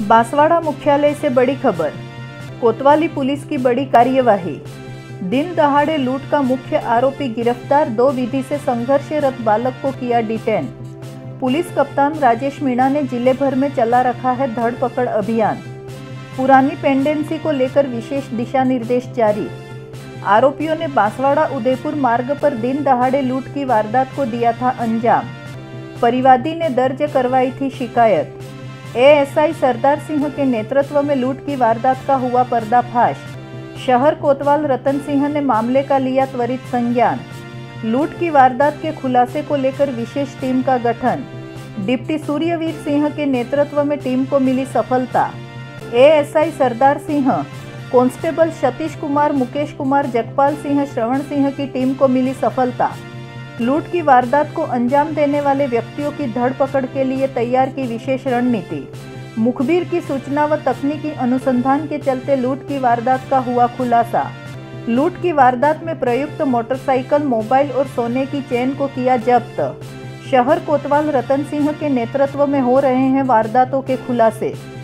बांसवाड़ा मुख्यालय से बड़ी खबर। कोतवाली पुलिस की बड़ी कार्यवाही। दिन दहाड़े लूट का मुख्य आरोपी गिरफ्तार, 2 विधि से संघर्षरत बालक को किया डिटेन। पुलिस कप्तान राजेश मीणा ने जिले भर में चला रखा है धरपकड़ अभियान। पुरानी पेंडेंसी को लेकर विशेष दिशा निर्देश जारी। आरोपियों ने बांसवाड़ा उदयपुर मार्ग पर दिन दहाड़े लूट की वारदात को दिया था अंजाम। परिवादी ने दर्ज करवाई थी शिकायत। एएसआई सरदार सिंह के नेतृत्व में लूट की वारदात का हुआ पर्दाफाश। शहर कोतवाल रतन सिंह ने मामले का लिया त्वरित संज्ञान। लूट की वारदात के खुलासे को लेकर विशेष टीम का गठन। डिप्टी सूर्यवीर सिंह के नेतृत्व में टीम को मिली सफलता। एएसआई सरदार सिंह, कांस्टेबल सतीश कुमार, मुकेश कुमार, जगपाल सिंह, श्रवण सिंह की टीम को मिली सफलता। लूट की वारदात को अंजाम देने वाले व्यक्तियों की धरपकड़ के लिए तैयार की विशेष रणनीति। मुखबिर की सूचना व तकनीकी अनुसंधान के चलते लूट की वारदात का हुआ खुलासा। लूट की वारदात में प्रयुक्त मोटरसाइकिल, मोबाइल और सोने की चेन को किया जब्त। शहर कोतवाल रतन सिंह के नेतृत्व में हो रहे हैं वारदातों के खुलासे।